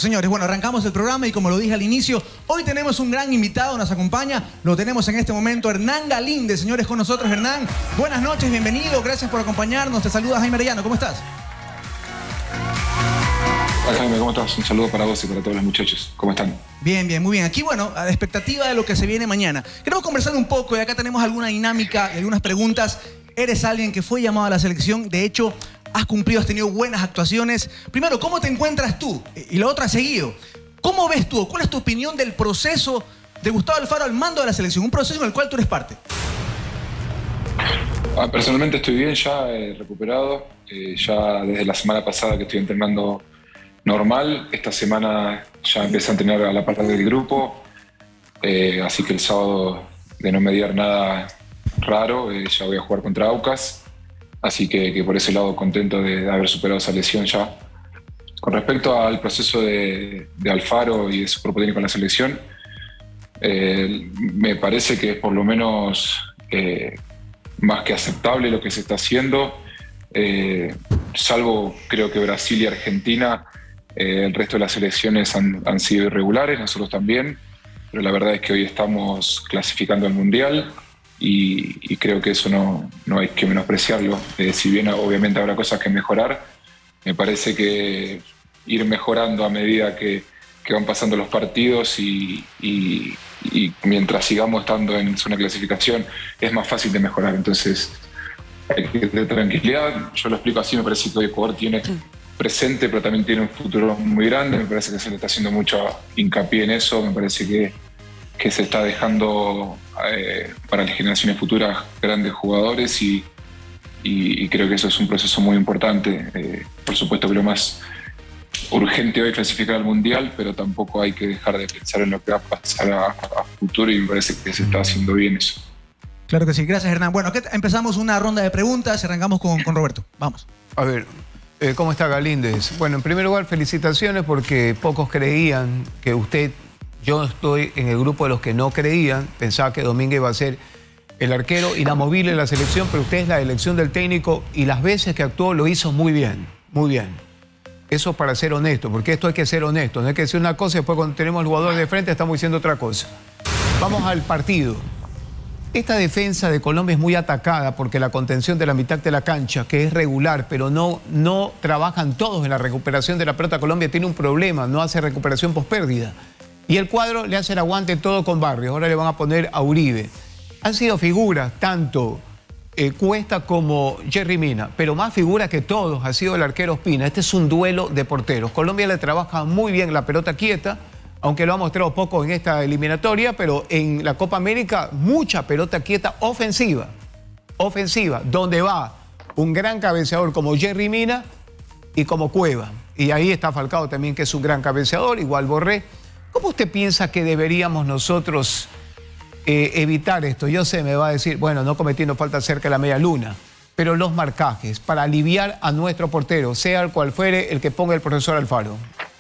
Señores, bueno, arrancamos el programa y como lo dije al inicio, hoy tenemos un gran invitado, nos acompaña, lo tenemos en este momento, Hernán Galíndez. Señores, con nosotros, Hernán. Buenas noches, bienvenido, gracias por acompañarnos. Te saluda Jaime Arellano, ¿cómo estás? Hola Jaime, ¿cómo estás? Un saludo para vos y para todos los muchachos. ¿Cómo están? Bien, bien, muy bien. Aquí, bueno, a la expectativa de lo que se viene mañana. Queremos conversar un poco y acá tenemos alguna dinámica y algunas preguntas. Eres alguien que fue llamado a la selección, de hecho, has cumplido, has tenido buenas actuaciones. Primero, ¿cómo te encuentras tú? Y lo otro ha seguido. ¿Cómo ves tú? ¿Cuál es tu opinión del proceso de Gustavo Alfaro al mando de la selección? Un proceso en el cual tú eres parte. Personalmente estoy bien, ya recuperado. Ya desde la semana pasada que estoy entrenando normal. Esta semana ya empecé a entrenar a la parte del grupo. Así que el sábado, de no mediar nada raro, ya voy a jugar contra Aucas. Así que por ese lado contento de haber superado esa lesión ya. Con respecto al proceso de Alfaro y de su cuerpo técnico en la selección, me parece que es por lo menos más que aceptable lo que se está haciendo. Salvo creo que Brasil y Argentina, el resto de las selecciones han sido irregulares, nosotros también, pero la verdad es que hoy estamos clasificando al Mundial. Y creo que eso no hay que menospreciarlo. Si bien obviamente habrá cosas que mejorar, me parece que ir mejorando a medida que van pasando los partidos y mientras sigamos estando en zona de clasificación es más fácil de mejorar. Entonces hay que tener tranquilidad. Yo lo explico así, me parece que hoy el jugador tiene presente, pero también tiene un futuro muy grande. Me parece que se le está haciendo mucho hincapié en eso. Me parece que se está dejando para las generaciones futuras grandes jugadores y creo que eso es un proceso muy importante. Por supuesto que lo más urgente hoy es clasificar al Mundial, pero tampoco hay que dejar de pensar en lo que va a pasar a futuro y me parece que se está haciendo bien eso. Claro que sí, gracias Hernán. Bueno, aquí empezamos una ronda de preguntas y arrancamos con Roberto. Vamos. A ver, ¿cómo está Galíndez? Bueno, en primer lugar, felicitaciones porque pocos creían que usted... Yo estoy en el grupo de los que no creían, pensaba que Domínguez iba a ser el arquero inamovible de la selección, pero usted es la elección del técnico y las veces que actuó lo hizo muy bien, muy bien. Eso para ser honesto, porque esto hay que ser honesto, no hay que decir una cosa y después cuando tenemos al jugador de frente estamos diciendo otra cosa. Vamos al partido. Esta defensa de Colombia es muy atacada porque la contención de la mitad de la cancha, que es regular, pero no trabajan todos en la recuperación de la pelota. Colombia tiene un problema, no hace recuperación pospérdida. Y el cuadro le hace el aguante todo con Barrios. Ahora le van a poner a Uribe. Han sido figuras, tanto Cuesta como Jerry Mina, pero más figuras que todos ha sido el arquero Ospina. Este es un duelo de porteros. Colombia le trabaja muy bien la pelota quieta, aunque lo ha mostrado poco en esta eliminatoria, pero en la Copa América mucha pelota quieta ofensiva. Ofensiva, donde va un gran cabeceador como Jerry Mina y como Cueva. Y ahí está Falcao también, que es un gran cabeceador, igual Borré. ¿Cómo usted piensa que deberíamos nosotros evitar esto? Yo sé, me va a decir, bueno, no cometiendo falta cerca de la media luna, pero los marcajes para aliviar a nuestro portero, sea el cual fuere el que ponga el profesor Alfaro.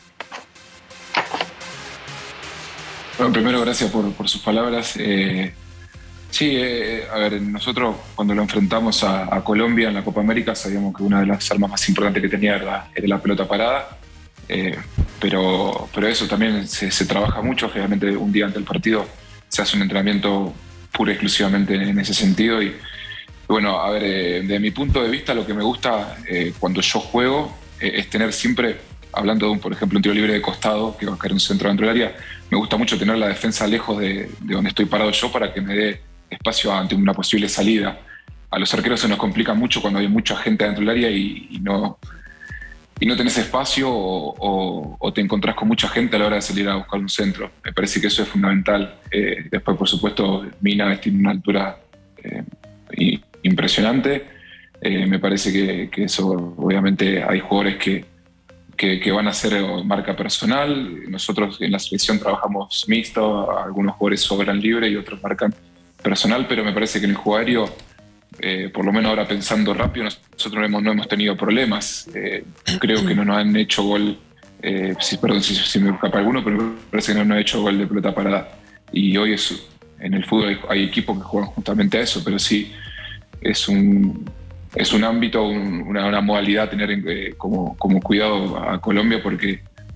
Bueno, primero, gracias por sus palabras. Sí, a ver, nosotros cuando lo enfrentamos a Colombia en la Copa América sabíamos que una de las armas más importantes que tenía era la pelota parada. Pero eso también se trabaja mucho. Generalmente un día antes del partido se hace un entrenamiento puro y exclusivamente en ese sentido. Y bueno, a ver, de mi punto de vista, lo que me gusta cuando yo juego es tener siempre, hablando de por ejemplo, un tiro libre de costado, que va a caer un centro dentro del área, me gusta mucho tener la defensa lejos de donde estoy parado yo para que me dé espacio ante una posible salida. A los arqueros se nos complica mucho cuando hay mucha gente dentro del área y no tenés espacio o te encontrás con mucha gente a la hora de salir a buscar un centro. Me parece que eso es fundamental. Después, por supuesto, Mina tiene una altura impresionante. Me parece que eso, obviamente, hay jugadores que van a hacer marca personal. Nosotros en la selección trabajamos mixto, algunos jugadores sobran libre y otros marcan personal, pero me parece que en el jugario... por lo menos ahora pensando rápido, nosotros no hemos tenido problemas. Creo que no nos han hecho gol, perdón si me escapa alguno, pero me parece que no nos han hecho gol de pelota parada. Y hoy en el fútbol hay equipos que juegan justamente a eso, pero sí es un ámbito, una modalidad tener como cuidado a Colombia porque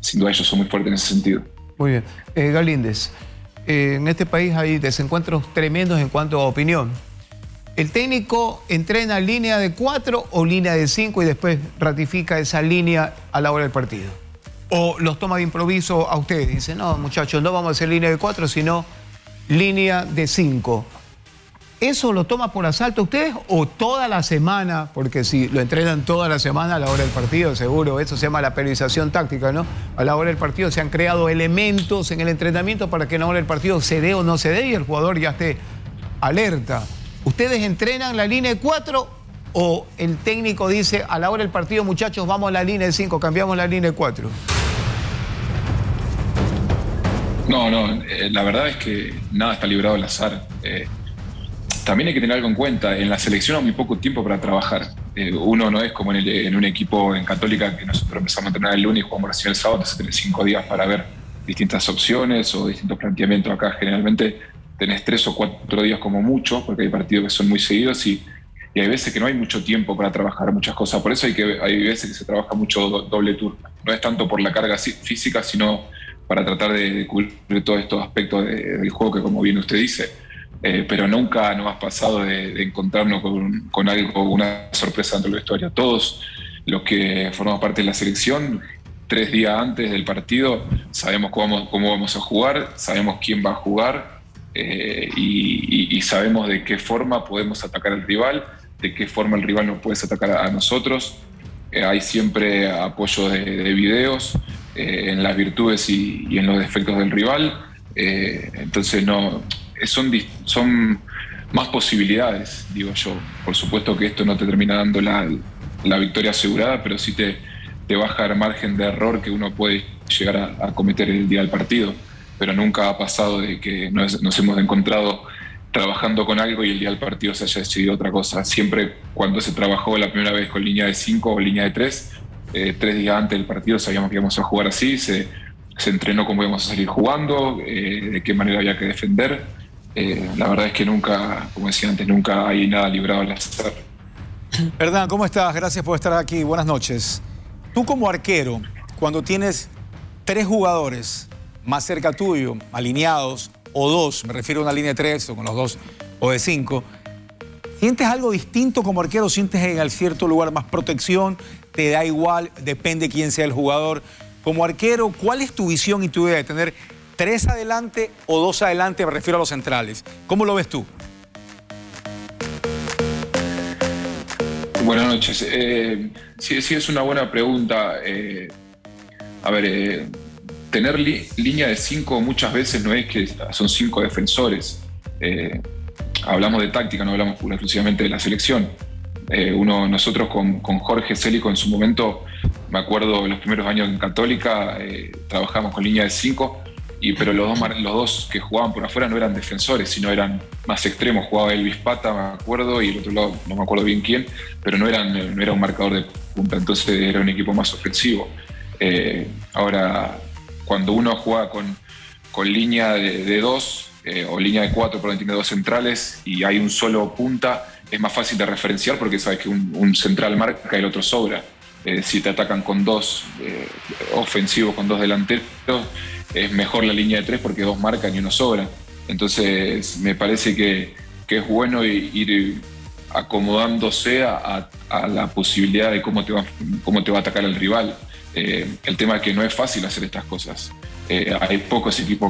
sin duda ellos son muy fuertes en ese sentido. Muy bien. Galíndez, en este país hay desencuentros tremendos en cuanto a opinión. ¿El técnico entrena línea de 4 o línea de 5 y después ratifica esa línea a la hora del partido? ¿O los toma de improviso a ustedes? Dice, no, muchachos, no vamos a hacer línea de 4, sino línea de 5. ¿Eso lo toma por asalto ustedes o toda la semana? Porque si lo entrenan toda la semana a la hora del partido, seguro, eso se llama la periodización táctica, ¿no? A la hora del partido se han creado elementos en el entrenamiento para que a la hora del partido se dé o no se dé y el jugador ya esté alerta. ¿Ustedes entrenan la línea de 4 o el técnico dice a la hora del partido, muchachos, vamos a la línea de 5, cambiamos la línea de 4? No, la verdad es que nada está librado al azar. También hay que tener algo en cuenta, en la selección hay muy poco tiempo para trabajar. Uno no es como en un equipo en Católica que nosotros empezamos a entrenar el lunes y jugamos recién el sábado, entonces tenés 5 días para ver distintas opciones o distintos planteamientos. Acá generalmente tenés 3 o 4 días como mucho, porque hay partidos que son muy seguidos y hay veces que no hay mucho tiempo para trabajar muchas cosas. Por eso hay veces que se trabaja mucho doble turno. No es tanto por la carga física, sino para tratar de cubrir todos estos aspectos del juego que, como bien usted dice, pero nunca nos ha pasado de encontrarnos con algo, una sorpresa dentro del vestuario. Todos los que formamos parte de la selección, 3 días antes del partido, sabemos cómo vamos a jugar, sabemos quién va a jugar y sabemos de qué forma podemos atacar al rival, de qué forma el rival nos puede atacar a nosotros. Hay siempre apoyo de videos en las virtudes y en los defectos del rival. Entonces son más posibilidades, digo yo. Por supuesto que esto no te termina dando la victoria asegurada, pero sí te baja el margen de error que uno puede llegar a cometer el día del partido. Pero nunca ha pasado de que nos hemos encontrado trabajando con algo y el día del partido se haya decidido otra cosa. Siempre cuando se trabajó la primera vez con línea de 5 o línea de 3, 3 días antes del partido sabíamos que íbamos a jugar así, se entrenó cómo íbamos a salir jugando, de qué manera había que defender. La verdad es que nunca, como decía antes, nunca hay nada librado al azar. Hernán, ¿cómo estás? Gracias por estar aquí. Buenas noches. Tú como arquero, cuando tienes 3 jugadores más cerca tuyo, alineados, o 2, me refiero a una línea de 3 o con los 2 o de 5, ¿sientes algo distinto como arquero? ¿Sientes en el cierto lugar más protección? ¿Te da igual? Depende quién sea el jugador. Como arquero, ¿cuál es tu visión y tu idea de tener 3 adelante o 2 adelante? Me refiero a los centrales. ¿Cómo lo ves tú? Buenas noches. Sí, es una buena pregunta. Tener línea de 5 muchas veces no es que son 5 defensores. Hablamos de táctica, no hablamos exclusivamente de la selección. Nosotros con Jorge Célico en su momento, me acuerdo los primeros años en Católica, trabajamos con línea de 5, pero los dos que jugaban por afuera no eran defensores, sino eran más extremos. Jugaba Elvis Pata, me acuerdo, y el otro lado no me acuerdo bien quién, pero no era un marcador de punta, entonces era un equipo más ofensivo. Ahora, cuando uno juega con línea de 2 o línea de 4, pero tiene 2 centrales y hay un solo punta, es más fácil de referenciar porque sabes que un central marca y el otro sobra. Si te atacan con 2 ofensivos, con 2 delanteros, es mejor la línea de 3 porque 2 marcan y 1 sobra. Entonces me parece que es bueno ir acomodándose a la posibilidad de cómo te va a atacar el rival. El tema es que no es fácil hacer estas cosas. Hay pocos equipos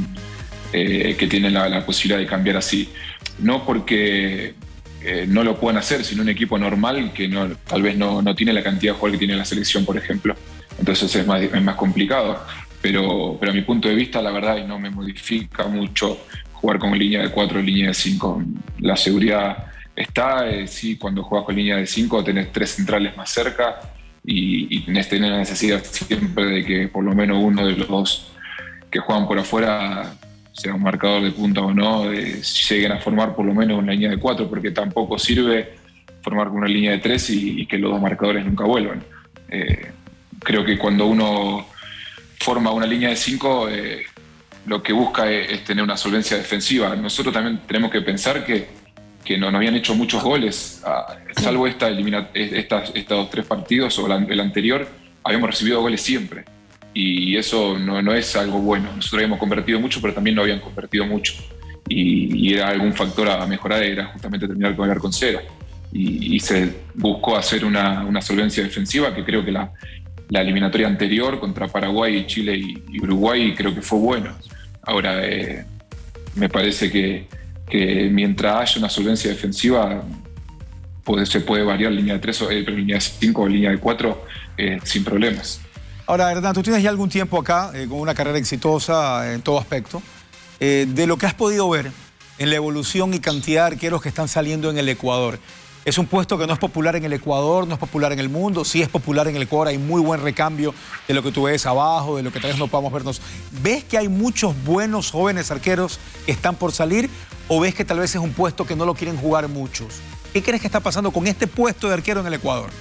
que tienen la posibilidad de cambiar así. No porque no lo puedan hacer, sino un equipo normal que tal vez no tiene la cantidad de jugadores que tiene la selección, por ejemplo. Entonces es más complicado. Pero a mi punto de vista, la verdad, no me modifica mucho jugar con línea de 4 o línea de 5. La seguridad está. Sí, cuando juegas con línea de 5 tenés 3 centrales más cerca y tenés la necesidad siempre de que por lo menos uno de los 2 que juegan por afuera, sea un marcador de punta o no, lleguen a formar por lo menos una línea de 4, porque tampoco sirve formar con una línea de 3 y que los 2 marcadores nunca vuelvan. Creo que cuando uno forma una línea de 5, lo que busca es tener una solvencia defensiva. Nosotros también tenemos que pensar que nos habían hecho muchos goles, salvo estos 3 partidos o el anterior, habíamos recibido goles siempre. y eso no es algo bueno. Nosotros habíamos convertido mucho, pero también no habían convertido mucho. Y era algún factor a mejorar, era justamente terminar con el arco en cero. Y se buscó hacer una solvencia defensiva que creo que la eliminatoria anterior contra Paraguay, Chile y Uruguay creo que fue bueno. Ahora, me parece que mientras haya una solvencia defensiva se puede variar línea de 3, línea de 5 o línea de 4 sin problemas. Ahora, Hernán, tú tienes ya algún tiempo acá, con una carrera exitosa en todo aspecto. De lo que has podido ver en la evolución y cantidad de arqueros que están saliendo en el Ecuador. Es un puesto que no es popular en el Ecuador, no es popular en el mundo, sí es popular en el Ecuador, hay muy buen recambio de lo que tú ves abajo, de lo que tal vez no podamos vernos. ¿Ves que hay muchos buenos jóvenes arqueros que están por salir o ves que tal vez es un puesto que no lo quieren jugar muchos? ¿Qué crees que está pasando con este puesto de arquero en el Ecuador?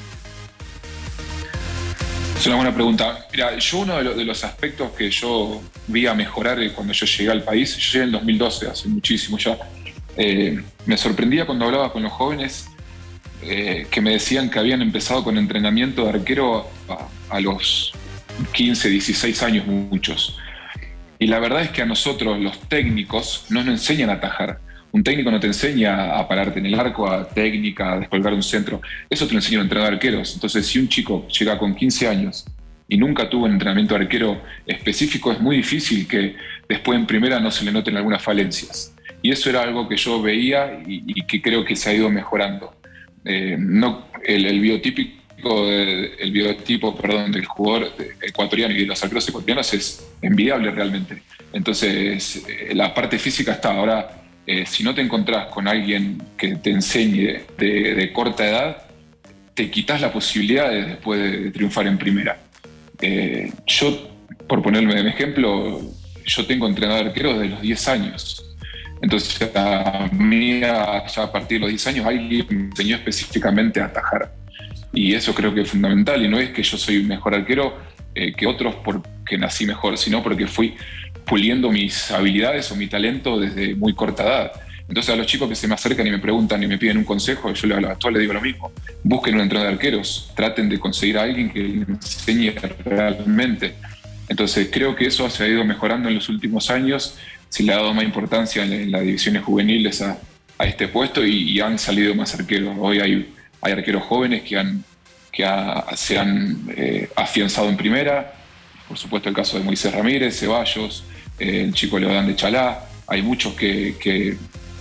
Es una buena pregunta. Mira, yo uno de los aspectos que yo vi a mejorar cuando yo llegué al país, yo llegué en 2012, hace muchísimo ya, me sorprendía cuando hablaba con los jóvenes que me decían que habían empezado con entrenamiento de arquero a los 15, 16 años muchos. Y la verdad es que a nosotros, los técnicos, no nos enseñan a atajar. Un técnico no te enseña a pararte en el arco, a técnica, a descolgar un centro. Eso te lo enseñan a entrenar arqueros. Entonces, si un chico llega con 15 años y nunca tuvo un entrenamiento de arquero específico, es muy difícil que después en primera no se le noten algunas falencias. Y eso era algo que yo veía y que creo que se ha ido mejorando. El biotipo del jugador ecuatoriano y de los arqueros ecuatorianos es envidiable realmente. Entonces, la parte física está. Ahora, si no te encontrás con alguien que te enseñe de corta edad, te quitas la posibilidad de después de triunfar en primera. Yo, por ponerme de ejemplo, yo tengo entrenador de arqueros desde los 10 años. Entonces, a mí, ya a partir de los 10 años, alguien me enseñó específicamente a atajar. Y eso creo que es fundamental. Y no es que yo soy un mejor arquero que otros porque nací mejor, sino porque fui puliendo mis habilidades o mi talento desde muy corta edad. Entonces, a los chicos que se me acercan y me preguntan y me piden un consejo, yo a todos les digo lo mismo. Busquen un entrenador de arqueros. Traten de conseguir a alguien que les enseñe realmente. Entonces, creo que eso se ha ido mejorando en los últimos años. Se le ha dado más importancia en las divisiones juveniles a este puesto y han salido más arqueros. Hoy hay arqueros jóvenes que se han afianzado en primera. Por supuesto, el caso de Moisés Ramírez, Ceballos, el chico Leodán de Chalá. Hay muchos que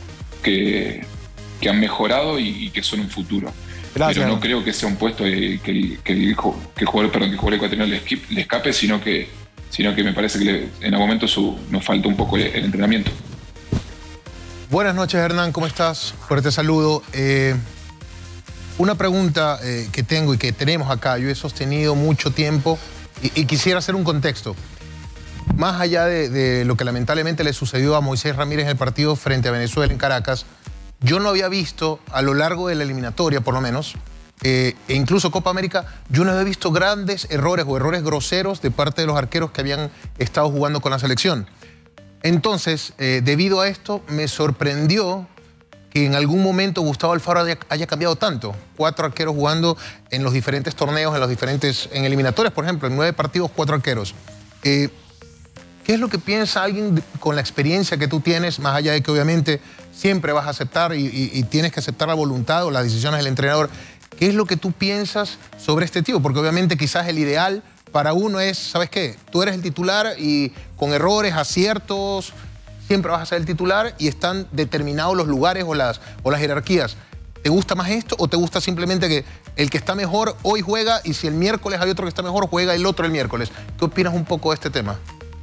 han mejorado y que son un futuro. Gracias. Pero no creo que sea un puesto que el jugador ecuatoriano le escape, sino que me parece que en algún momento nos falta un poco el entrenamiento. Buenas noches, Hernán, ¿cómo estás? Fuerte saludo. Una pregunta que tengo y que tenemos acá, yo he sostenido mucho tiempo y quisiera hacer un contexto. Más allá de lo que lamentablemente le sucedió a Moisés Ramírez en el partido frente a Venezuela en Caracas, yo no había visto a lo largo de la eliminatoria, por lo menos, e incluso Copa América, yo no había visto grandes errores o errores groseros de parte de los arqueros que habían estado jugando con la selección. Entonces, debido a esto, me sorprendió que en algún momento Gustavo Alfaro haya cambiado tanto. 4 arqueros jugando en los diferentes torneos, en eliminatorias, por ejemplo, en 9 partidos, 4 arqueros. ¿Qué es lo que piensa alguien con la experiencia que tú tienes, más allá de que obviamente siempre vas a aceptar y tienes que aceptar la voluntad o las decisiones del entrenador? ¿Qué es lo que tú piensas sobre este tipo? Porque obviamente quizás el ideal para uno es, ¿sabes qué? Tú eres el titular y con errores, aciertos, siempre vas a ser el titular y están determinados los lugares o las jerarquías. ¿Te gusta más esto o te gusta simplemente que el que está mejor hoy juega y si el miércoles hay otro que está mejor, juega el otro el miércoles? ¿Qué opinas un poco de este tema?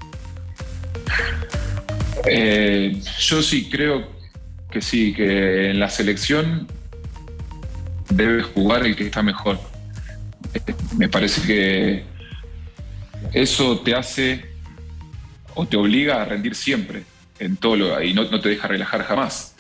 Yo sí creo que sí, que en la selección debe jugar el que está mejor. Me parece que eso te hace o te obliga a rendir siempre en todo y no te deja relajar jamás.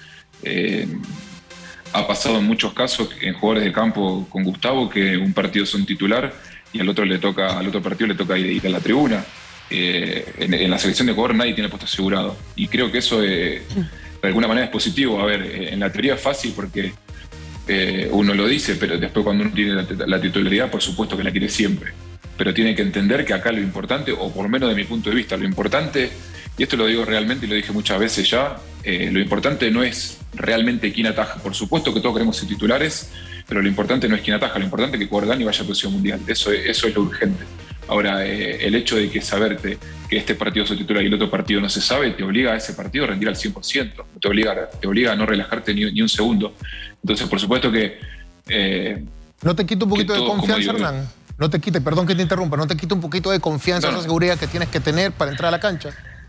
Ha pasado en muchos casos en jugadores de campo con Gustavo que un partido son titular y al otro partido le toca ir a la tribuna. En la selección de Ecuador nadie tiene puesto asegurado y creo que eso de alguna manera es positivo. A ver, en la teoría es fácil porque uno lo dice, pero después cuando uno tiene la titularidad, por supuesto que la quiere siempre. pero tiene que entender que acá lo importante, o por lo menos de mi punto de vista, lo importante, y esto lo digo realmente y lo dije muchas veces ya, lo importante no es realmente quién ataja. Por supuesto que todos queremos ser titulares, pero lo importante no es quién ataja, lo importante es que Ecuador gane y vaya a posición mundial. Eso es lo urgente. Ahora, el hecho de que saberte que este partido se titular y el otro partido no se sabe, te obliga a ese partido a rendir al 100%, te obliga a no relajarte ni un segundo. Entonces, por supuesto que... ¿No te quita un poquito de todo, confianza, como digo, Hernán? No te quite, perdón que te interrumpa, ¿no te quita un poquito de confianza, esa seguridad que tienes que tener para entrar a la cancha?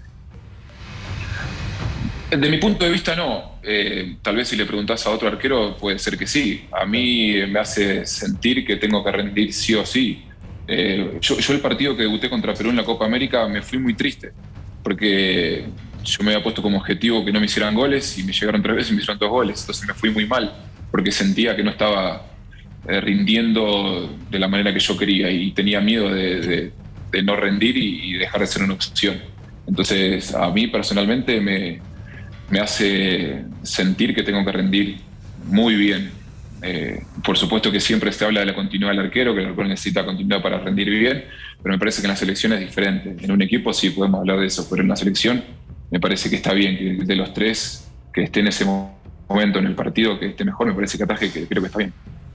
De mi punto de vista no. Tal vez si le preguntás a otro arquero puede ser que sí. A mí me hace sentir que tengo que rendir sí o sí. Yo el partido que debuté contra Perú en la Copa América me fui muy triste, porque yo me había puesto como objetivo que no me hicieran goles y me llegaron 3 veces y me hicieron 2 goles. Entonces me fui muy mal, porque sentía que no estaba rindiendo de la manera que yo quería y tenía miedo de no rendir y dejar de ser una opción. Entonces a mí personalmente me hace sentir que tengo que rendir muy bien. Por supuesto que siempre se habla de la continuidad del arquero, que el arquero necesita continuidad para rendir bien, pero me parece que en la selección es diferente. En un equipo sí podemos hablar de eso, pero en la selección me parece que está bien que de los 3 que esté en ese momento en el partido, que esté mejor, me parece que ataje, que creo que está bien.